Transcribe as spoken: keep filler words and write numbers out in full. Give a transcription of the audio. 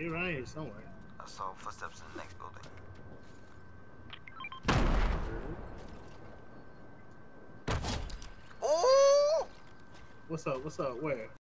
He around here somewhere. I saw footsteps in the next building. Oh! What's up? What's up? Where?